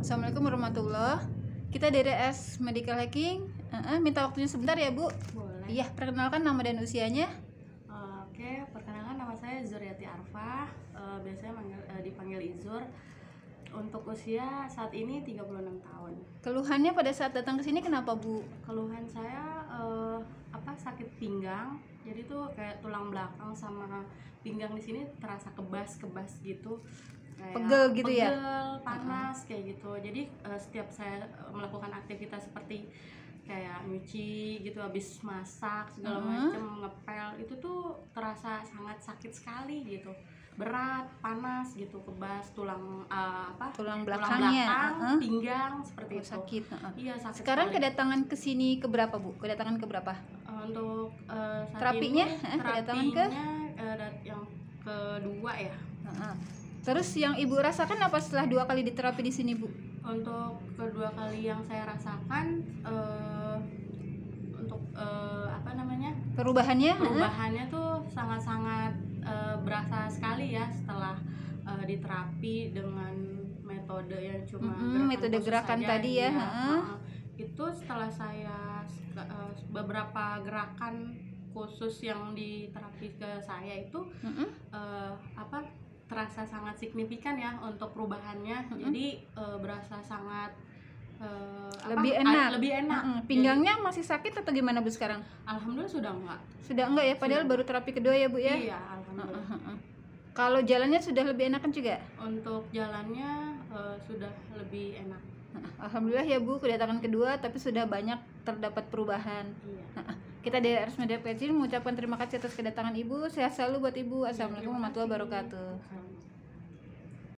Assalamualaikum warahmatullah. Kita dari S Medical Hacking. Minta waktunya sebentar ya Bu. Boleh. Iya, perkenalkan nama dan usianya. Oke, perkenalkan nama saya Zuriati Arfah. Biasanya dipanggil Izur. Untuk usia saat ini 36 tahun. Keluhannya pada saat datang ke sini kenapa Bu? Keluhan saya sakit pinggang. Jadi tuh kayak tulang belakang sama pinggang di sini terasa kebas gitu. Kayak Pegel gitu ya? Pegel, panas kayak gitu. Jadi setiap saya melakukan aktivitas seperti kayak nyuci gitu, habis masak segala macam, ngepel, itu tuh terasa sangat sakit sekali gitu. Berat, panas gitu, kebas tulang Tulang belakang, belakangnya, pinggang seperti itu. sakit. Iya, sakit. Sekarang sekali. kedatangan ke sini ke berapa Bu? Kedatangan ke berapa? Untuk saat Terapinya, ini, kedatangan ke? Yang kedua ya. Terus yang Ibu rasakan apa setelah 2 kali diterapi di sini Bu? Untuk kedua kali yang saya rasakan untuk perubahannya tuh sangat-sangat berasa sekali ya setelah diterapi dengan metode yang cuma metode gerakan saja, tadi ya. Itu setelah saya beberapa gerakan khusus yang diterapi ke saya itu terasa sangat signifikan ya untuk perubahannya. Jadi berasa sangat lebih enak. Pinggangnya Jadi, masih sakit atau gimana Bu sekarang? alhamdulillah sudah enggak. Sudah enggak ya, padahal baru terapi kedua ya Bu ya? Iya, alhamdulillah. Kalau jalannya sudah lebih enakan juga? Untuk jalannya sudah lebih enak. Alhamdulillah ya Bu, kedatangan kedua tapi sudah banyak terdapat perubahan. Iya. Kita dari Ars Media Kecil mengucapkan terima kasih atas kedatangan Ibu. Sehat selalu buat Ibu. Assalamualaikum warahmatullahi wabarakatuh.